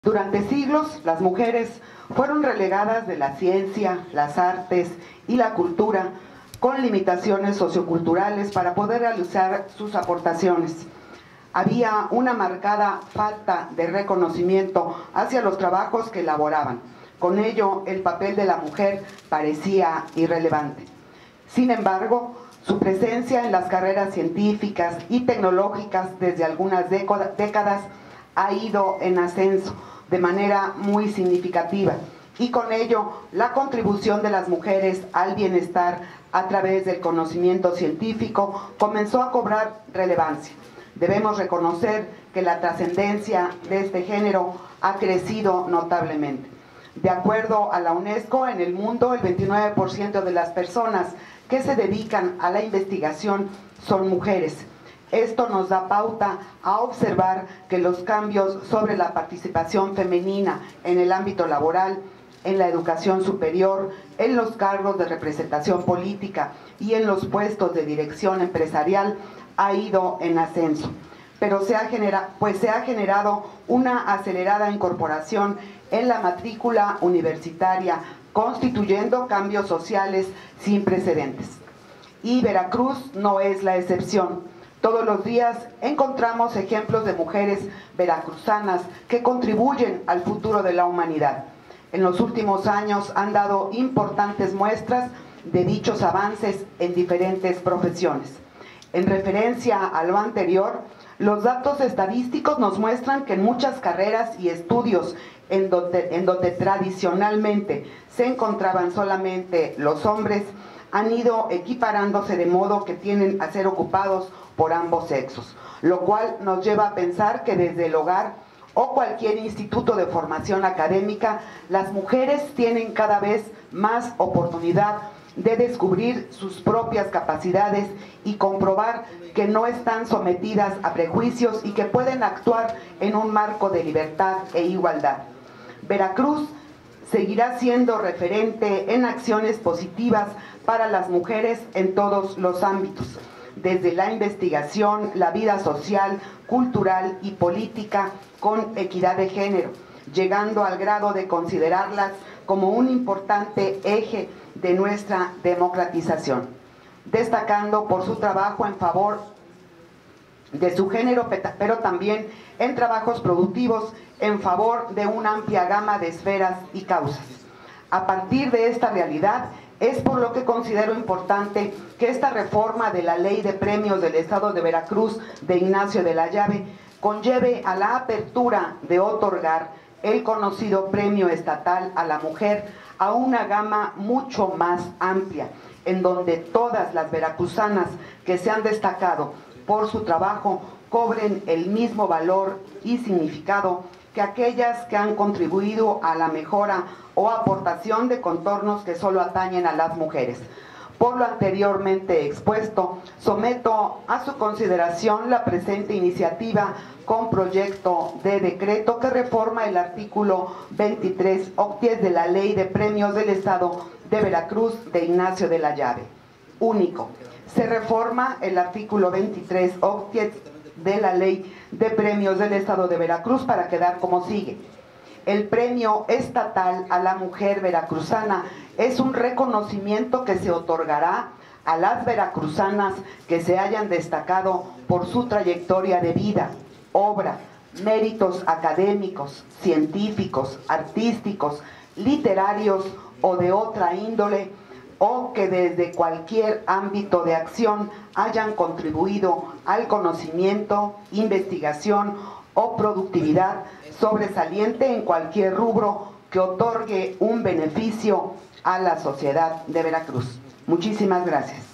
Durante siglos, las mujeres fueron relegadas de la ciencia, las artes y la cultura con limitaciones socioculturales para poder realizar sus aportaciones. Había una marcada falta de reconocimiento hacia los trabajos que elaboraban. Con ello, el papel de la mujer parecía irrelevante. Sin embargo, su presencia en las carreras científicas y tecnológicas desde algunas décadas ha ido en ascenso de manera muy significativa, y con ello la contribución de las mujeres al bienestar a través del conocimiento científico comenzó a cobrar relevancia. Debemos reconocer que la trascendencia de este género ha crecido notablemente. De acuerdo a la UNESCO, en el mundo el 29% de las personas que se dedican a la investigación son mujeres. Esto nos da pauta a observar que los cambios sobre la participación femenina en el ámbito laboral, en la educación superior, en los cargos de representación política y en los puestos de dirección empresarial ha ido en ascenso. Pero se ha generado una acelerada incorporación en la matrícula universitaria, constituyendo cambios sociales sin precedentes. Y Veracruz no es la excepción. Todos los días encontramos ejemplos de mujeres veracruzanas que contribuyen al futuro de la humanidad. En los últimos años han dado importantes muestras de dichos avances en diferentes profesiones. En referencia a lo anterior, los datos estadísticos nos muestran que en muchas carreras y estudios en donde tradicionalmente se encontraban solamente los hombres, han ido equiparándose de modo que tienden a ser ocupados por ambos sexos, lo cual nos lleva a pensar que desde el hogar o cualquier instituto de formación académica, las mujeres tienen cada vez más oportunidad de descubrir sus propias capacidades y comprobar que no están sometidas a prejuicios y que pueden actuar en un marco de libertad e igualdad. Veracruz seguirá siendo referente en acciones positivas para las mujeres en todos los ámbitos, desde la investigación, la vida social, cultural y política con equidad de género, llegando al grado de considerarlas como un importante eje de nuestra democratización, destacando por su trabajo en favor de su género, pero también en trabajos productivos en favor de una amplia gama de esferas y causas. A partir de esta realidad, es por lo que considero importante que esta reforma de la Ley de Premios del Estado de Veracruz de Ignacio de la Llave conlleve a la apertura de otorgar el conocido Premio Estatal a la Mujer a una gama mucho más amplia, en donde todas las veracruzanas que se han destacado por su trabajo cobren el mismo valor y significado que aquellas que han contribuido a la mejora o aportación de contornos que solo atañen a las mujeres. Por lo anteriormente expuesto, someto a su consideración la presente iniciativa con proyecto de decreto que reforma el artículo 23 octies de la Ley de Premios del Estado de Veracruz de Ignacio de la Llave. Único. Se reforma el artículo 23 octies de la Ley de Premios del Estado de Veracruz para quedar como sigue. El Premio Estatal a la Mujer Veracruzana es un reconocimiento que se otorgará a las veracruzanas que se hayan destacado por su trayectoria de vida, obra, méritos académicos, científicos, artísticos, literarios o de otra índole, o que desde cualquier ámbito de acción hayan contribuido al conocimiento, investigación o productividad sobresaliente en cualquier rubro que otorgue un beneficio a la sociedad de Veracruz. Muchísimas gracias.